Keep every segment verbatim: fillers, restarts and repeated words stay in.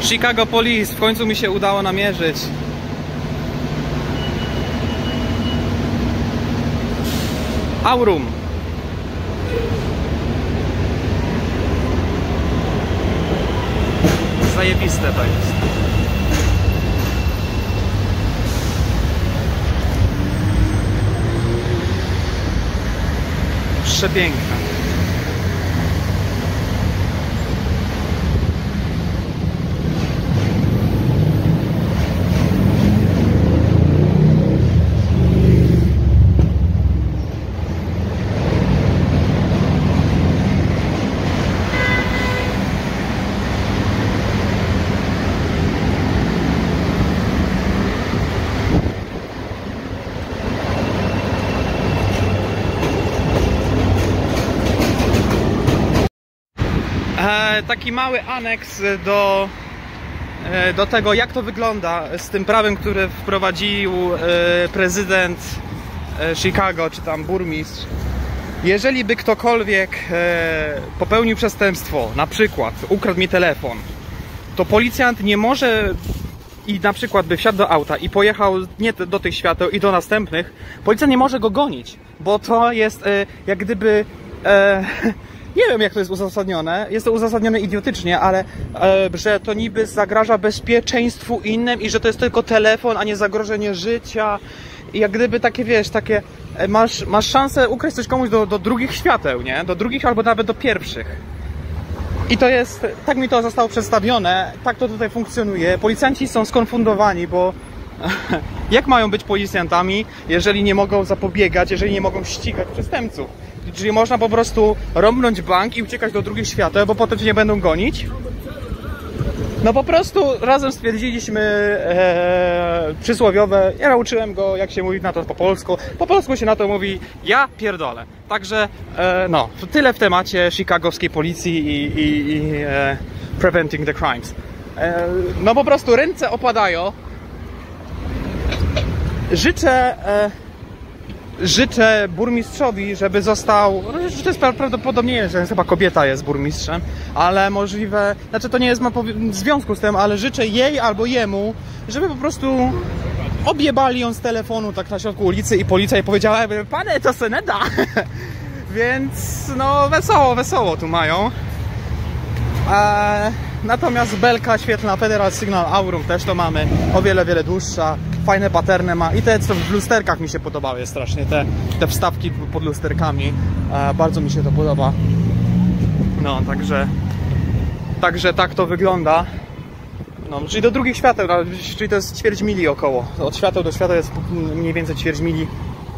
Chicago Police, w końcu mi się udało namierzyć. Aurum. Zajebiste to jest. Przepiękne. Taki mały aneks do, do tego, jak to wygląda z tym prawem, które wprowadził prezydent Chicago, czy tam burmistrz. Jeżeli by ktokolwiek popełnił przestępstwo, na przykład ukradł mi telefon, to policjant nie może i na przykład by wsiadł do auta i pojechał nie do tych świateł i do następnych, policjant nie może go gonić, bo to jest jak gdyby... Nie wiem, jak to jest uzasadnione. Jest to uzasadnione idiotycznie, ale e, że to niby zagraża bezpieczeństwu innym i że to jest tylko telefon, a nie zagrożenie życia. I jak gdyby takie, wiesz, takie... Masz, masz szansę ukraść coś komuś do, do drugich świateł, nie? Do drugich albo nawet do pierwszych. I to jest... Tak mi to zostało przedstawione. Tak to tutaj funkcjonuje. Policjanci są skonfundowani, bo... Jak mają być policjantami, jeżeli nie mogą zapobiegać, jeżeli nie mogą ścigać przestępców? Czyli można po prostu rąbnąć bank i uciekać do drugich świateł, bo potem cię nie będą gonić? No po prostu razem stwierdziliśmy e, przysłowiowe, ja nauczyłem go, jak się mówi na to po polsku. Po polsku się na to mówi, ja pierdolę. Także e, no, to tyle w temacie chicagowskiej policji i, i, i e, preventing the crimes. E, no po prostu ręce opadają. Życzę... E, Życzę burmistrzowi, żeby został, no, że to jest prawdopodobnie, że chyba kobieta jest burmistrzem, ale możliwe, znaczy to nie jest ma w związku z tym, ale życzę jej albo jemu, żeby po prostu objebali ją z telefonu tak na środku ulicy i policja jej powiedziała, pane, to se nie da. Więc no wesoło, wesoło tu mają. Eee, natomiast belka świetlna Federal Signal Aurum też to mamy, o wiele, wiele dłuższa. Fajne paterny ma i te co w lusterkach mi się podobały strasznie, te, te wstawki pod lusterkami, e, bardzo mi się to podoba. No, także także tak to wygląda. No, czyli do drugich świateł, czyli to jest ćwierć mili około. Od świateł do świateł jest mniej więcej ćwierć mili.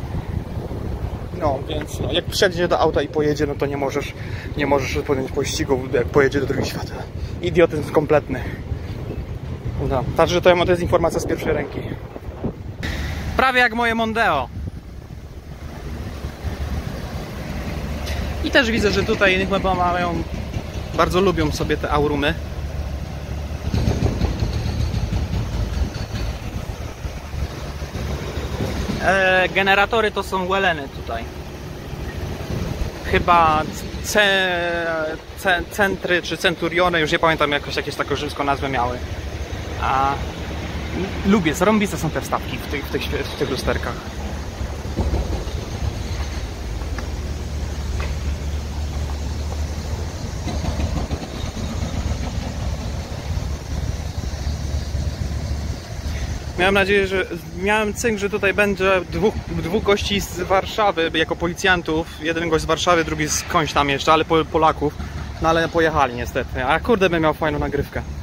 No, więc no, jak wsiądzie do auta i pojedzie, no to nie możesz nie możesz podjąć pościgu, jak pojedzie do drugich świateł. Idiotyzm kompletny. No, także to jest informacja z pierwszej ręki. Prawie jak moje Mondeo. I też widzę, że tutaj chyba mają, bardzo lubią sobie te Aurumy. E, generatory to są Weleny tutaj. Chyba ce, ce, centry czy centuriony, już nie pamiętam, jakoś jakieś taką rzymską nazwę miały. A lubię, zarąbiste są te wstawki w tych, w tych, w tych lusterkach. Miałem nadzieję, że miałem cynk, że tutaj będzie dwóch, dwóch gości z Warszawy jako policjantów. Jeden gość z Warszawy, drugi skądś tam jeszcze, ale Polaków. No ale pojechali niestety. A kurde, bym miał fajną nagrywkę.